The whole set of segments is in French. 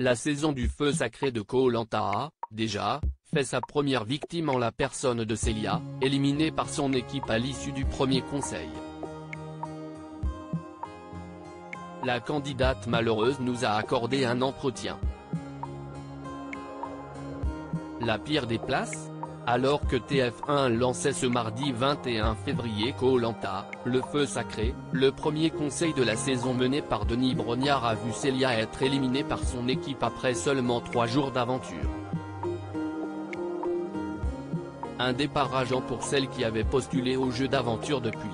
La saison du feu sacré de Koh-Lanta a, déjà, fait sa première victime en la personne de Célia, éliminée par son équipe à l'issue du premier conseil. La candidate malheureuse nous a accordé un entretien. La pire des places ? Alors que TF1 lançait ce mardi 21 février Koh-Lanta, le feu sacré, le premier conseil de la saison mené par Denis Brognard a vu Célia être éliminée par son équipe après seulement 3 jours d'aventure. Un départ rageant pour celle qui avait postulé au jeu d'aventure depuis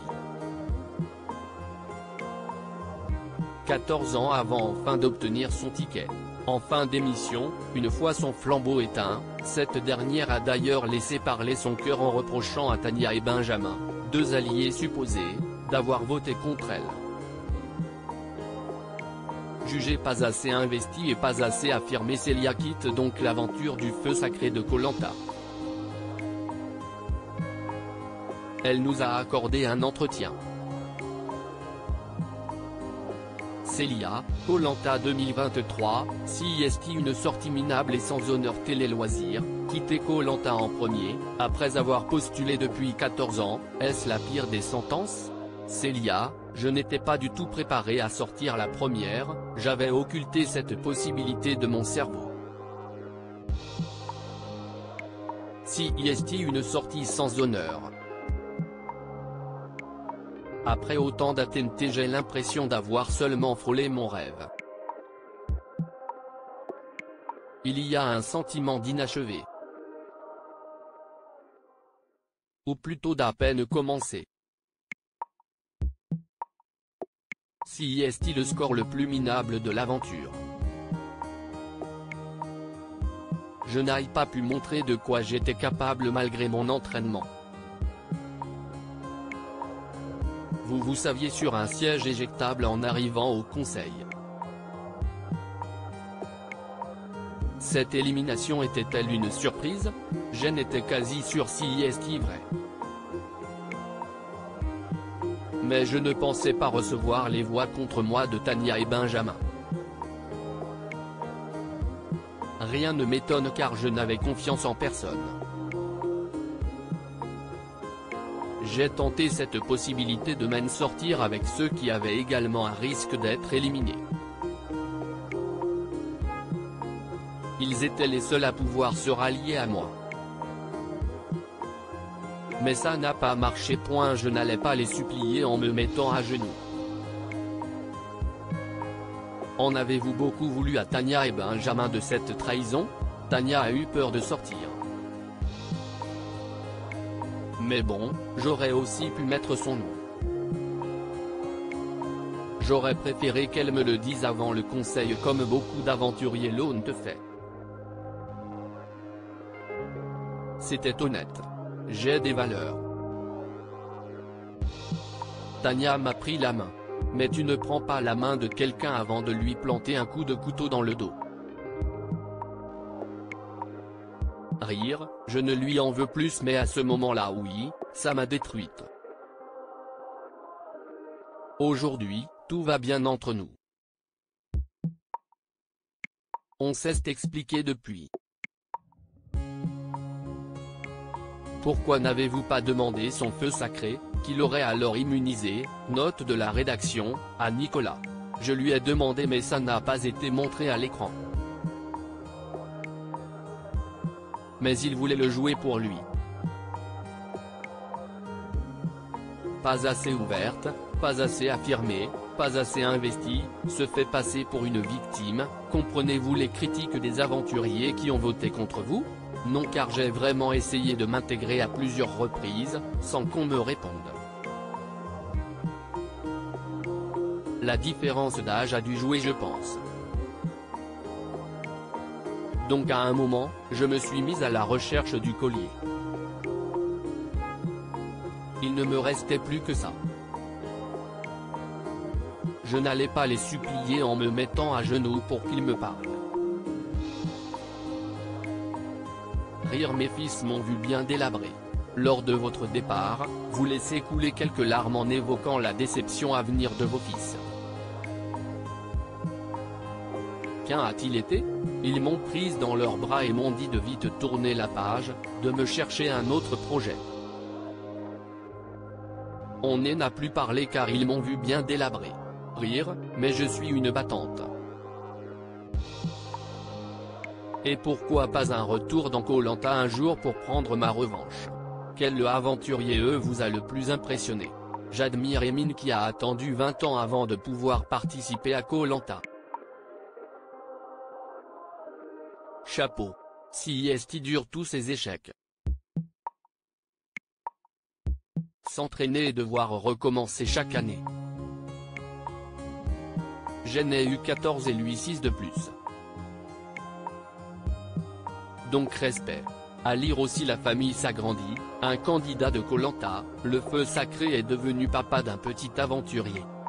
14 ans avant enfin d'obtenir son ticket. En fin d'émission, une fois son flambeau éteint, cette dernière a d'ailleurs laissé parler son cœur en reprochant à Tania et Benjamin, 2 alliés supposés, d'avoir voté contre elle. Jugée pas assez investie et pas assez affirmée, Célia quitte donc l'aventure du feu sacré de Koh-Lanta. Elle nous a accordé un entretien. Célia, Koh-Lanta 2023, CIST une sortie minable et sans honneur télé-loisirs, quitter Koh-Lanta en premier, après avoir postulé depuis 14 ans, est-ce la pire des sentences ? Célia, je n'étais pas du tout préparée à sortir la première, j'avais occulté cette possibilité de mon cerveau. CIST une sortie sans honneur. Après autant d'attentes, j'ai l'impression d'avoir seulement frôlé mon rêve. Il y a un sentiment d'inachevé. Ou plutôt d'à peine commencé. CIST le score le plus minable de l'aventure. Je n'ai pas pu montrer de quoi j'étais capable malgré mon entraînement. Vous saviez sur un siège éjectable en arrivant au conseil. Cette élimination était-elle une surprise? Je n'étais quasi sûr si est-ce vrai. Mais je ne pensais pas recevoir les voix contre moi de Tania et Benjamin. Rien ne m'étonne car je n'avais confiance en personne. J'ai tenté cette possibilité de m'en sortir avec ceux qui avaient également un risque d'être éliminés. Ils étaient les seuls à pouvoir se rallier à moi. Mais ça n'a pas marché. Je n'allais pas les supplier en me mettant à genoux. En avez-vous beaucoup voulu à Tania et Benjamin de cette trahison? Tania a eu peur de sortir. Mais bon, j'aurais aussi pu mettre son nom. J'aurais préféré qu'elle me le dise avant le conseil comme beaucoup d'aventuriers l'ont fait. C'était honnête. J'ai des valeurs. Tania m'a pris la main. Mais tu ne prends pas la main de quelqu'un avant de lui planter un coup de couteau dans le dos. Rire, je ne lui en veux plus mais à ce moment-là oui, ça m'a détruite. Aujourd'hui, tout va bien entre nous. On s'est expliqué depuis. Pourquoi n'avez-vous pas demandé son feu sacré, qu'il aurait alors immunisé, note de la rédaction, à Nicolas. Je lui ai demandé mais ça n'a pas été montré à l'écran. Mais il voulait le jouer pour lui. Pas assez ouverte, pas assez affirmée, pas assez investie, se fait passer pour une victime. Comprenez-vous les critiques des aventuriers qui ont voté contre vous? Non car j'ai vraiment essayé de m'intégrer à plusieurs reprises, sans qu'on me réponde. La différence d'âge a dû jouer je pense. Donc à un moment, je me suis mise à la recherche du collier. Il ne me restait plus que ça. Je n'allais pas les supplier en me mettant à genoux pour qu'ils me parlent. Rire, mes fils m'ont vu bien délabré. Lors de votre départ, vous laissez couler quelques larmes en évoquant la déception à venir de vos fils. quelqu'un a-t-il été? Ils m'ont prise dans leurs bras et m'ont dit de vite tourner la page, de me chercher un autre projet. On n'a plus parlé car ils m'ont vu bien délabré. Rire, mais je suis une battante. Et pourquoi pas un retour dans Koh Lanta un jour pour prendre ma revanche? Quel aventurier vous a le plus impressionné? J'admire Emin qui a attendu 20 ans avant de pouvoir participer à Koh Lanta. Chapeau. CIST dure tous ses échecs. S'entraîner et devoir recommencer chaque année. Je n'ai eu 14 et lui 6 de plus. Donc respect. À lire aussi La famille s'agrandit, un candidat de Koh Lanta, le feu sacré est devenu papa d'un petit aventurier.